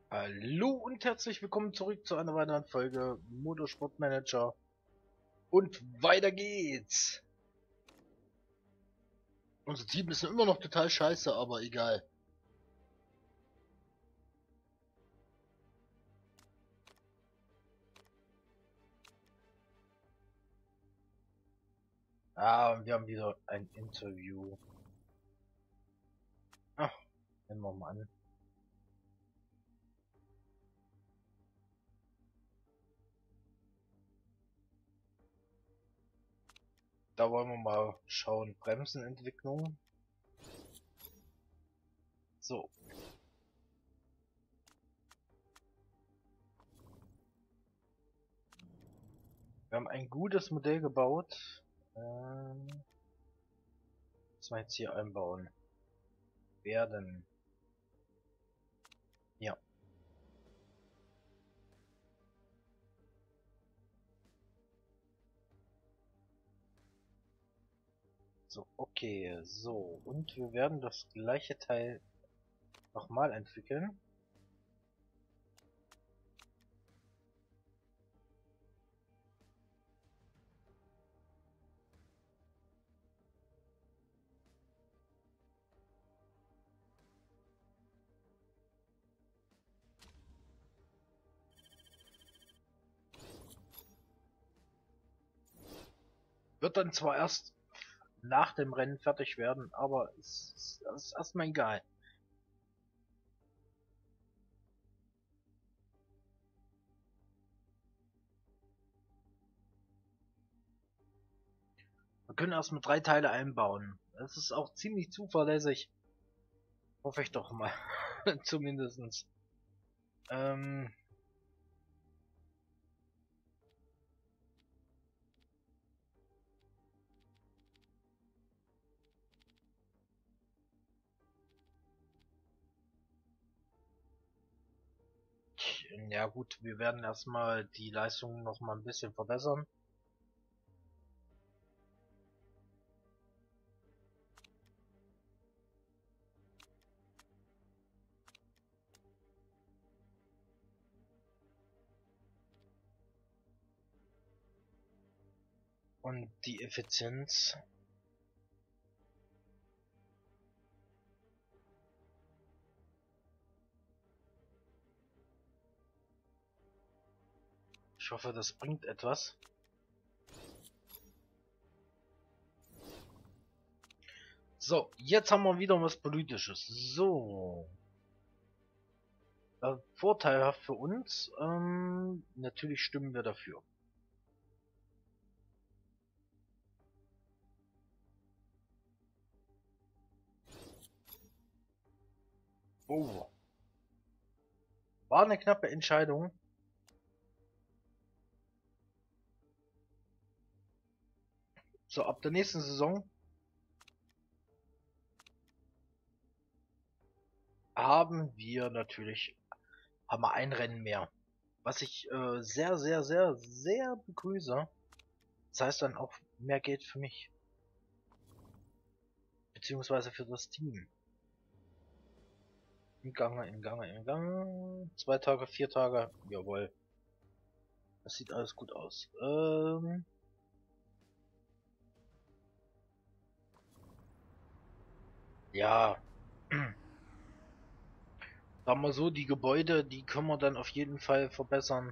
Hallo und herzlich willkommen zurück zu einer weiteren Folge Motorsportmanager. Und weiter geht's! Unser Team ist immer noch total scheiße, aber egal. Ah, und wir haben wieder ein Interview. Ach, nehmen wir mal an. Da wollen wir mal schauen. Bremsenentwicklung. So. Wir haben ein gutes Modell gebaut. Was wir jetzt hier einbauen werden. Ja. So, okay, so. Und wir werden das gleiche Teil nochmal entwickeln. Wird dann zwar erst nach dem Rennen fertig werden, aber es ist erstmal egal. Wir können erstmal 3 Teile einbauen. Das ist auch ziemlich zuverlässig. Hoffe ich doch mal. Zumindestens. Ähm, ja gut, wir werden erstmal die Leistung noch mal ein bisschen verbessern. Und die Effizienz. Ich hoffe, das bringt etwas. So, jetzt haben wir wieder was Politisches. So. Vorteilhaft für uns. Natürlich stimmen wir dafür. Oh. War eine knappe Entscheidung. So, ab der nächsten Saison haben wir ein Rennen mehr. Was ich sehr, sehr, sehr, sehr begrüße. Das heißt dann auch mehr Geld für mich. Beziehungsweise für das Team. Im Gange, im Gange, im Gange. 2 Tage, 4 Tage. Jawohl. Das sieht alles gut aus. Ja. Sagen wir so, die Gebäude, die können wir dann auf jeden Fall verbessern.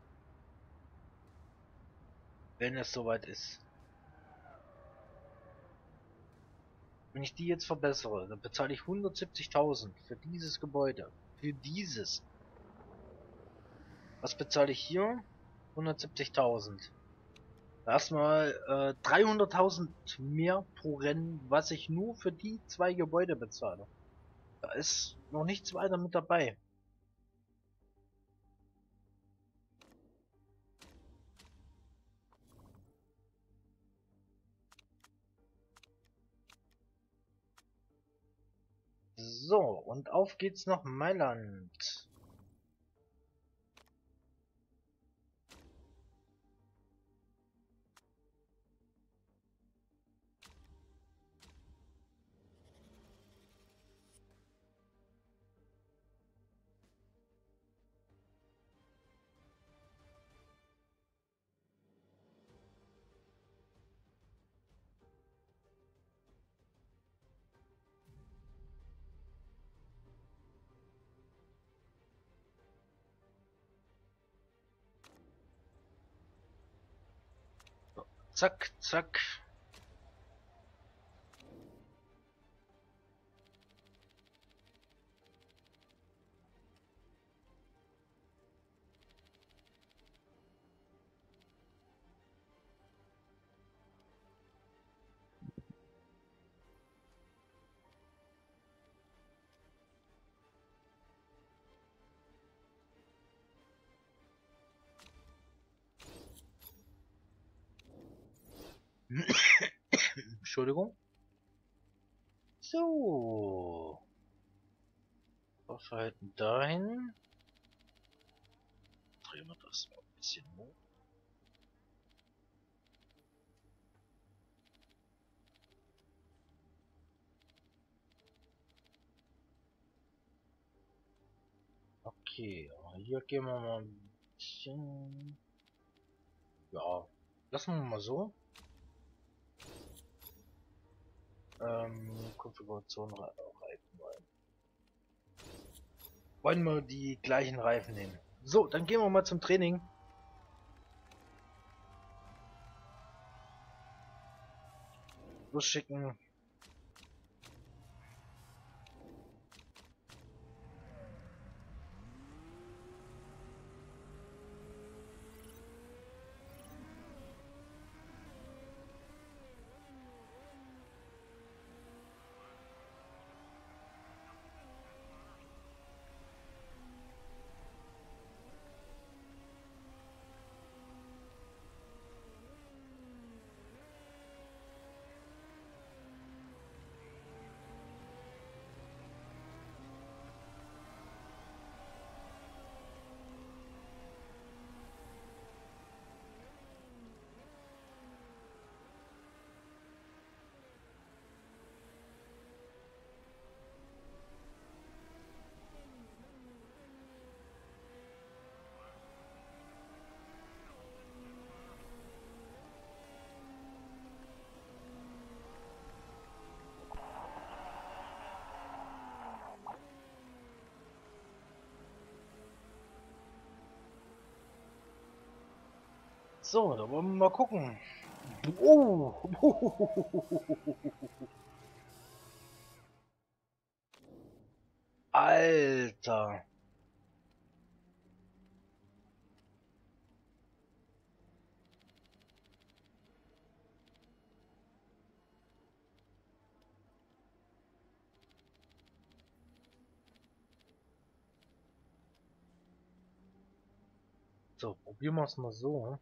Wenn es soweit ist. Wenn ich die jetzt verbessere, dann bezahle ich 170.000 für dieses Gebäude. Für dieses. Was bezahle ich hier? 170.000. Erstmal 300.000 mehr pro Rennen, was ich nur für die 2 Gebäude bezahle. Da ist noch nichts weiter mit dabei. So, und auf geht's nach Mailand. Zack, zack. Entschuldigung. So. Verhalten dahin. Drehen wir das mal ein bisschen hoch. Okay, hier gehen wir mal ein bisschen. Ja, lassen wir mal so. Konfiguration Reifen rein. Wollen wir die gleichen Reifen nehmen? So, dann gehen wir mal zum Training. Losschicken. So, da wollen wir mal gucken. Oh. Alter. So, probieren wir es mal so.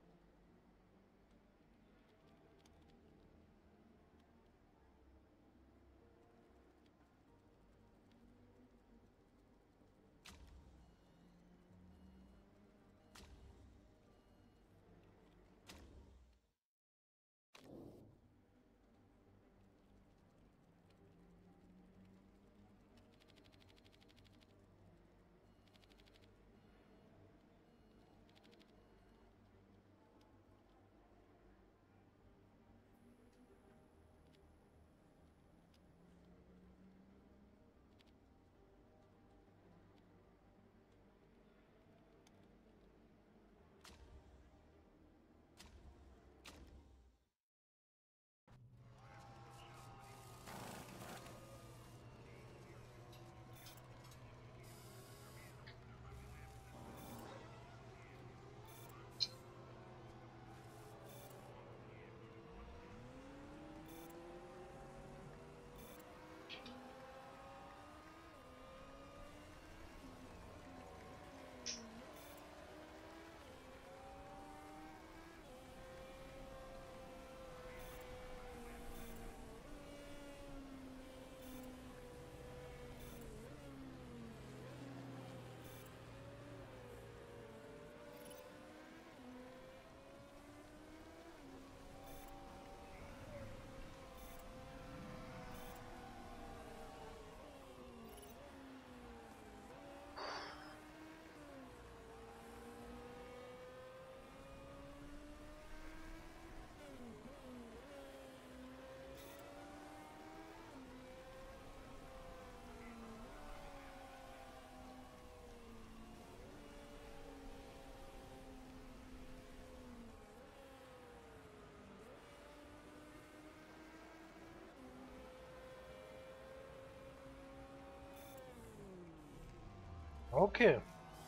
Okay.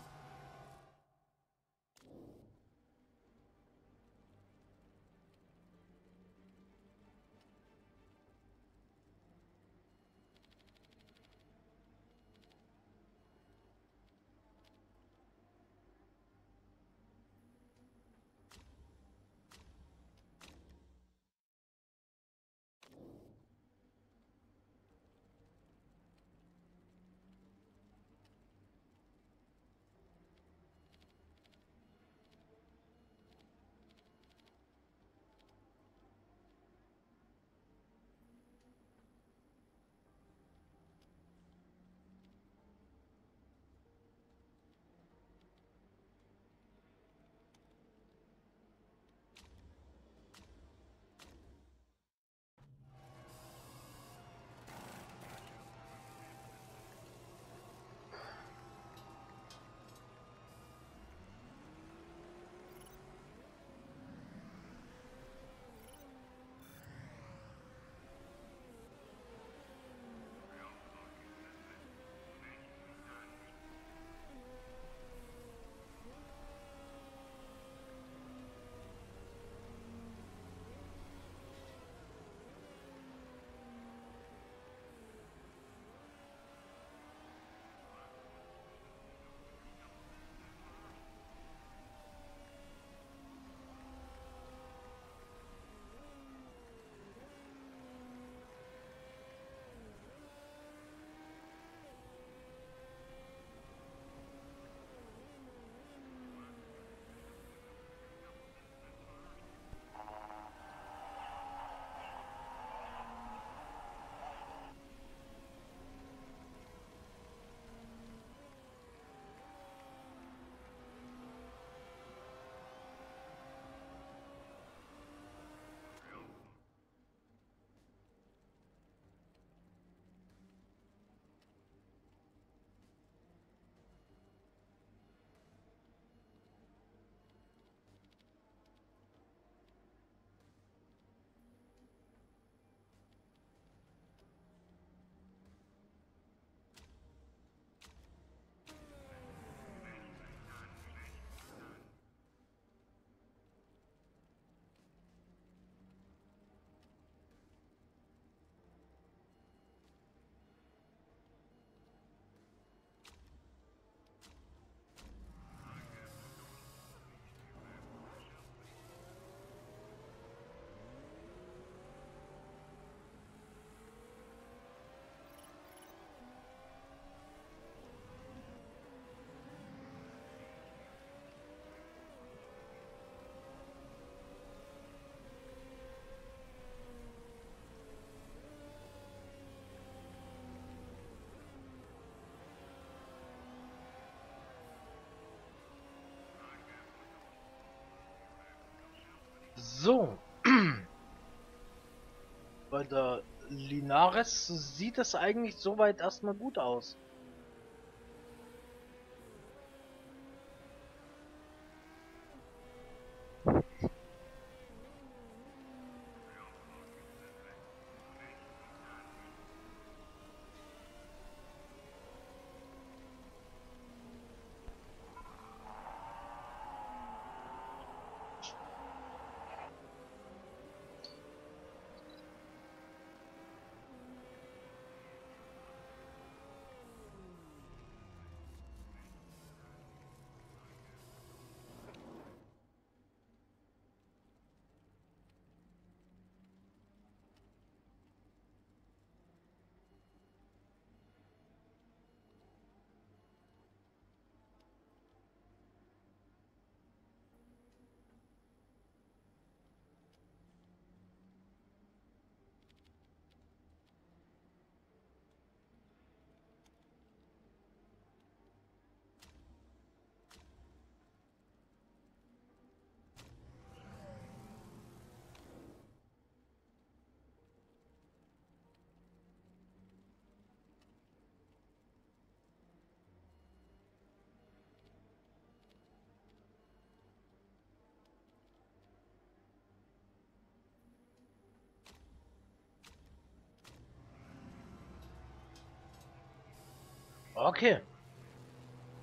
So. Bei der Linares sieht es eigentlich soweit erstmal gut aus. Okay.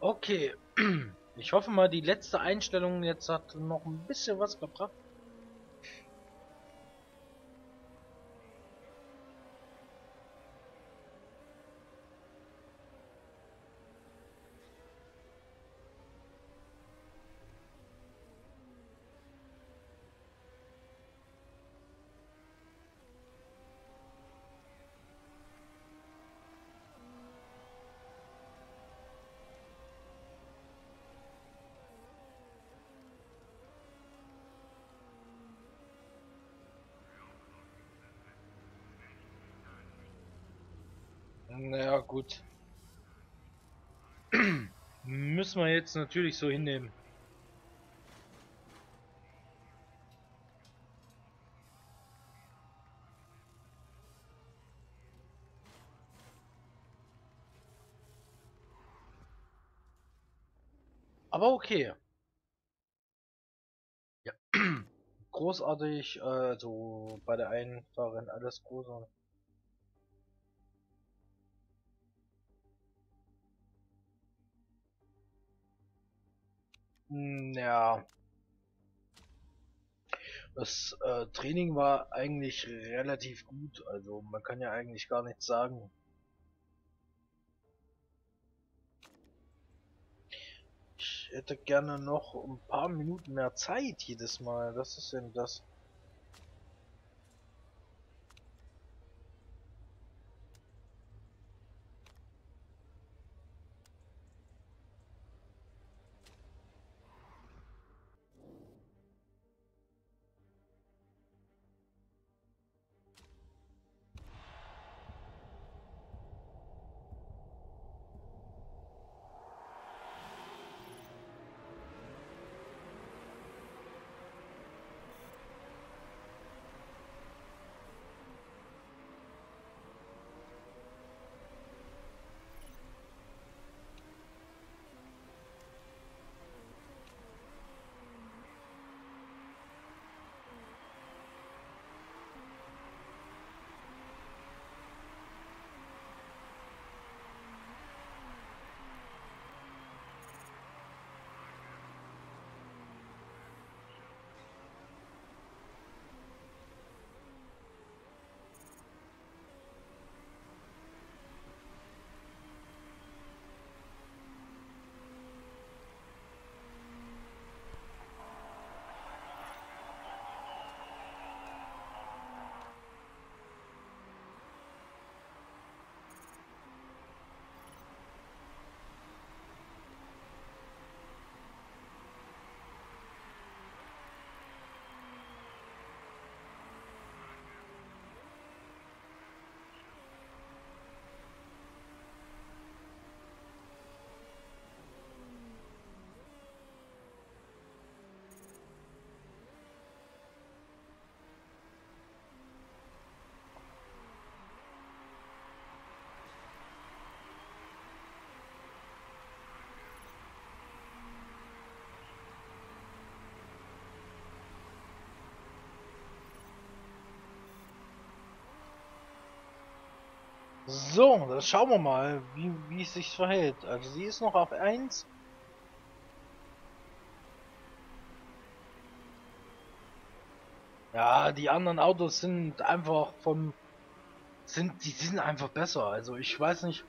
Okay. Ich hoffe mal, die letzte Einstellung jetzt hat noch ein bisschen was gebracht. Naja, gut. Müssen wir jetzt natürlich so hinnehmen. Aber okay. Ja. Großartig, also bei der einen Fahrerin alles großartig. Ja, das Training war eigentlich relativ gut, also man kann ja eigentlich gar nichts sagen. Ich hätte gerne noch ein paar Minuten mehr Zeit jedes Mal. Was ist denn das? So, dann schauen wir mal, wie es sich verhält. Also sie ist noch auf eins. Ja, die anderen Autos sind einfach die sind einfach besser. Also ich weiß nicht.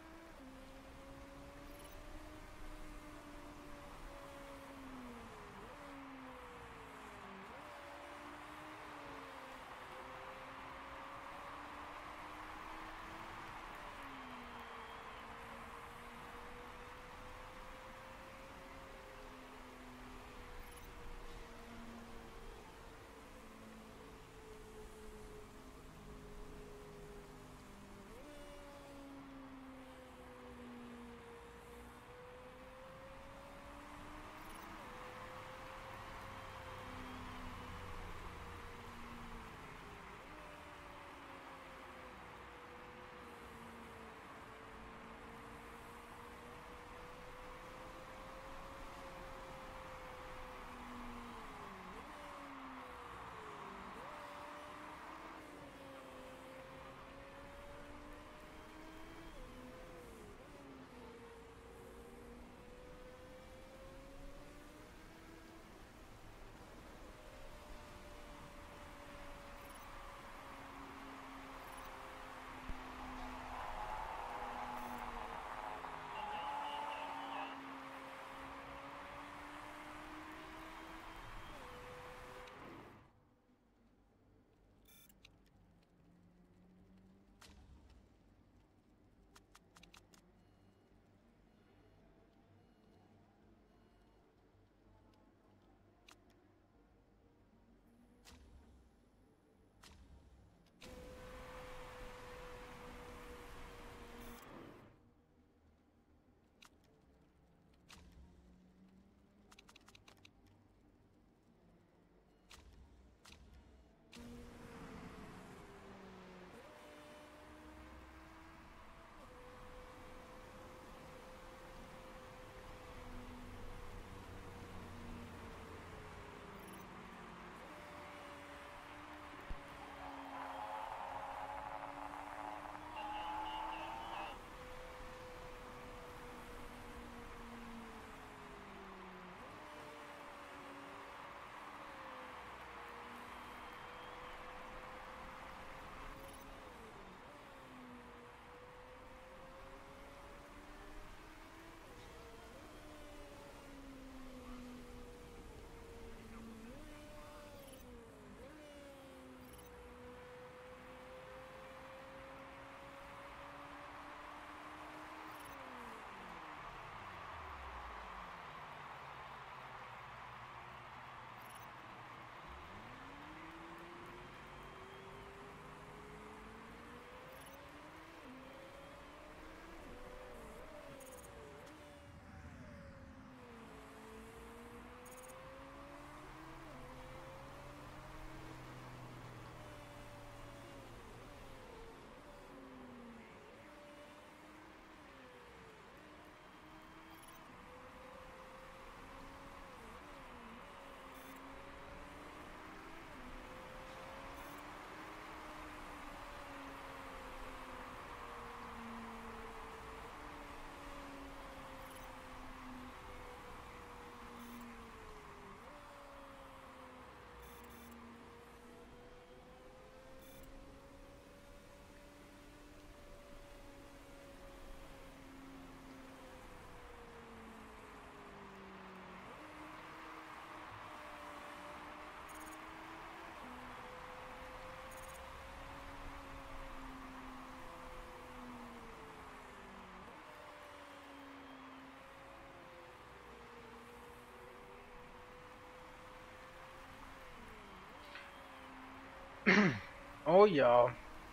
Oh ja.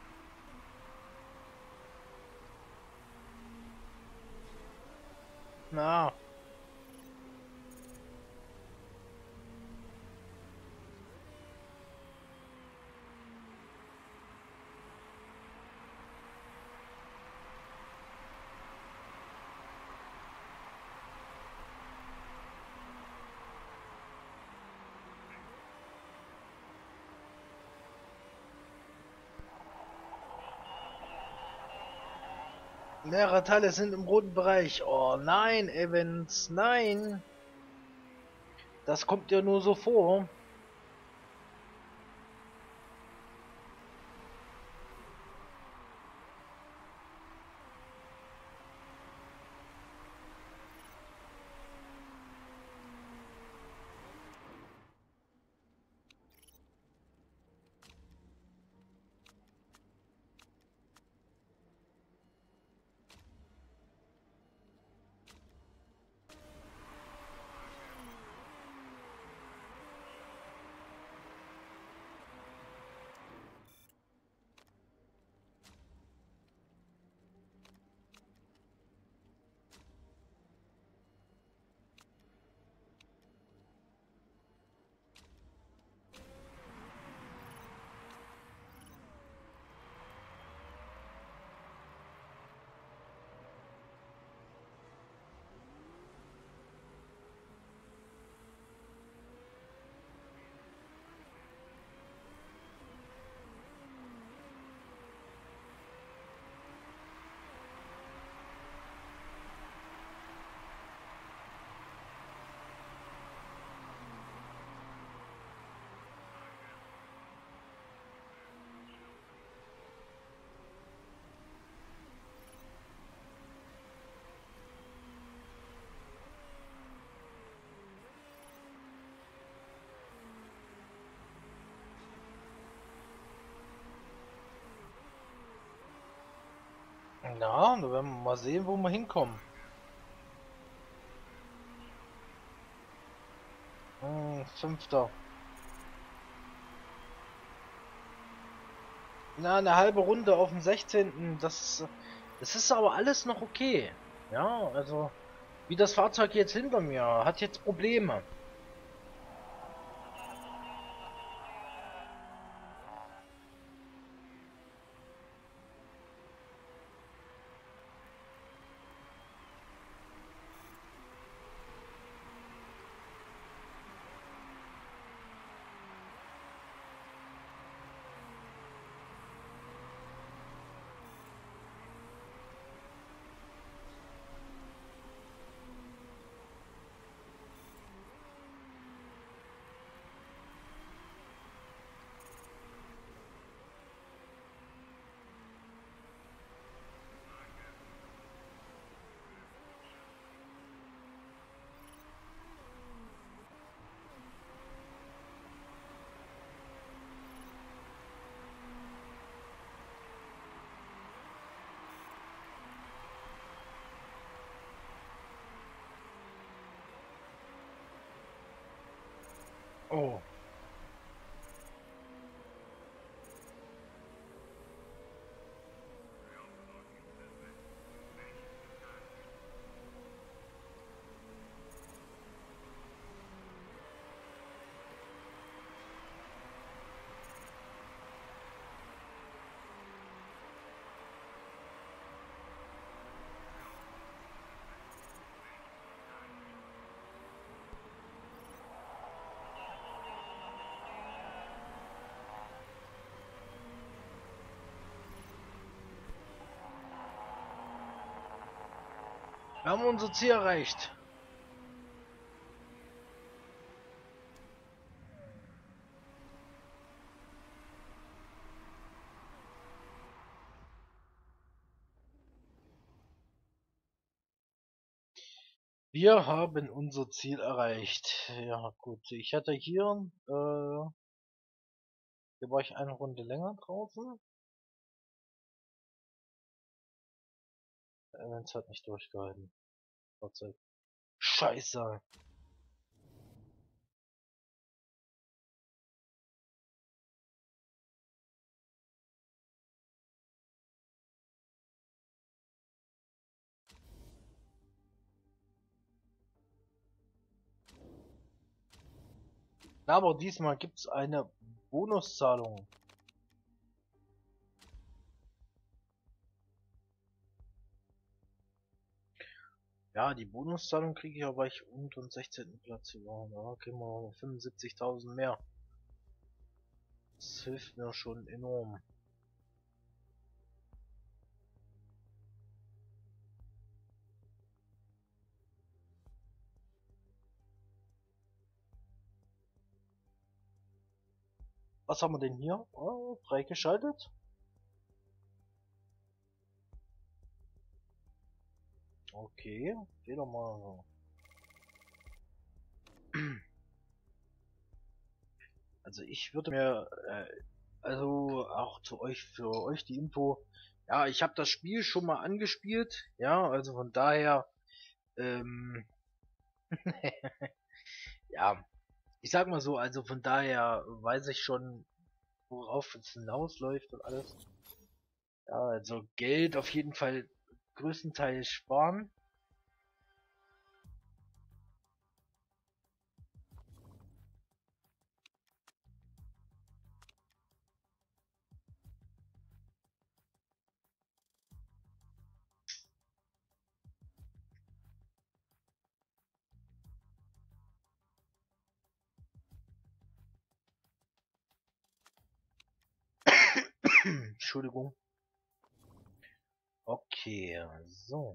Na, mehrere Teile sind im roten Bereich. Oh nein, Evans, nein. Das kommt dir nur so vor. Na, da werden wir mal sehen, wo wir hinkommen. Fünfter. Na, eine halbe Runde auf dem 16. Das ist aber alles noch okay. Ja, also, wie das Fahrzeug jetzt hinter mir, hat jetzt Probleme. Oh. Wir haben unser Ziel erreicht. Wir haben unser Ziel erreicht. Ja, gut. Ich hatte hier war ich eine Runde länger draußen. Evans hat nicht durchgehalten. Fahrzeug. Scheiße. Aber diesmal gibt es eine Bonuszahlung. Ja, die Bonuszahlung kriege ich ja, weil ich unter dem 16. Platz hier war. Da kriegen wir 75.000 mehr. Das hilft mir schon enorm. Was haben wir denn hier? Oh, freigeschaltet. Okay, geh doch mal so. Also ich würde mir, also auch zu euch, für euch die Info, ja, ich habe das Spiel schon mal angespielt, ja, also von daher, ähm, ja, ich sag mal so, also von daher weiß ich schon, worauf es hinausläuft und alles. Ja, also Geld auf jeden Fall größtenteils sparen. Entschuldigung. Okay, so.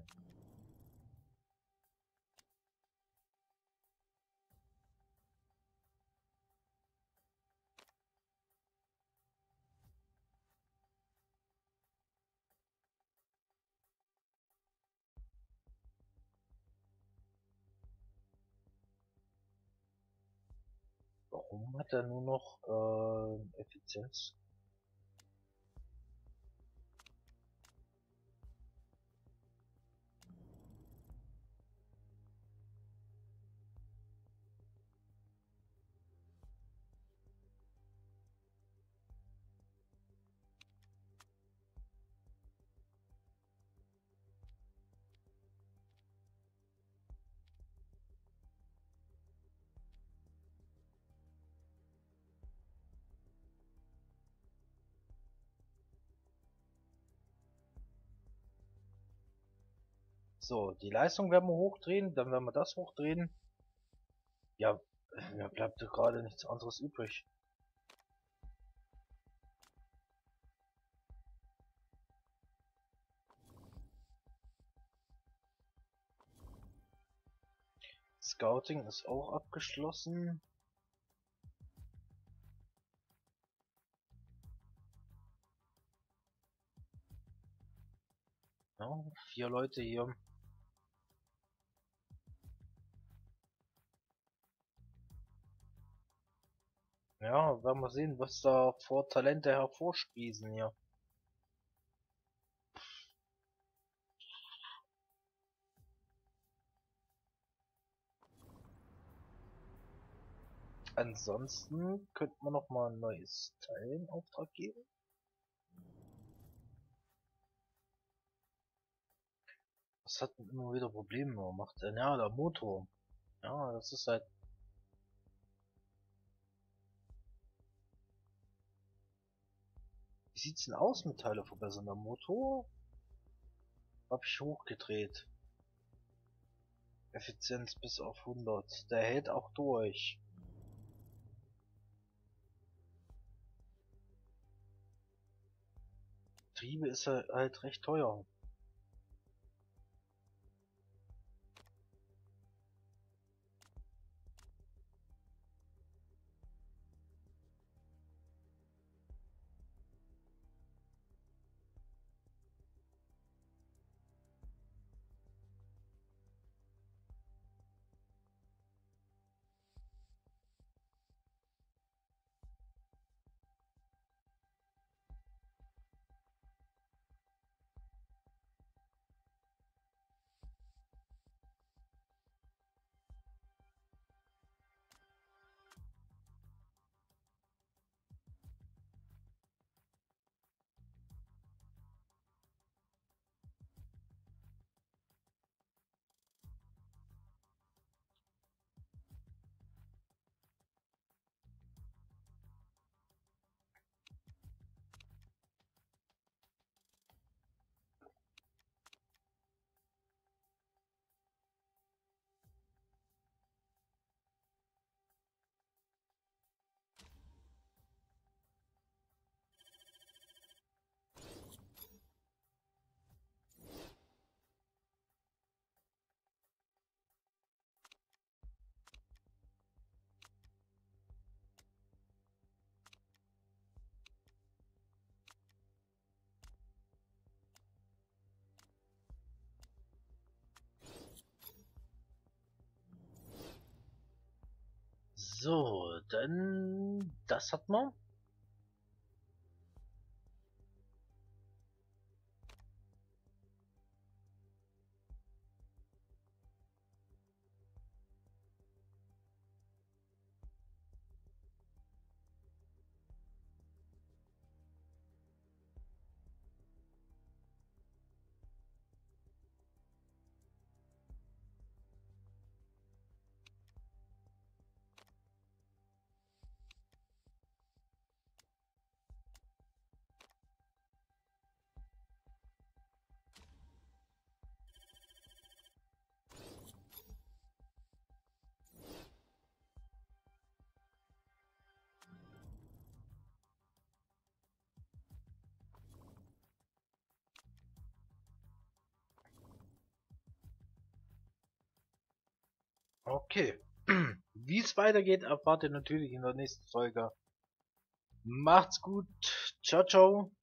Warum hat er nur noch Effizienz? So, die Leistung werden wir hochdrehen, dann werden wir das hochdrehen. Ja, mir bleibt ja gerade nichts anderes übrig. Scouting ist auch abgeschlossen. Ja, 4 Leute hier. Ja, werden wir sehen, was da vor Talente hervorsprießen hier. Ansonsten könnte man noch mal ein neues Teil in Auftrag geben. Das hat immer wieder Probleme gemacht. Ja, der Motor. Ja, das ist halt. Wie sieht's denn aus mit Teile verbessern? Der Motor habe ich hochgedreht. Effizienz bis auf 100. Der hält auch durch. Triebe ist halt recht teuer. So, dann das hat man. Okay. Wie es weitergeht, erfahrt ihr natürlich in der nächsten Folge. Macht's gut. Ciao, ciao.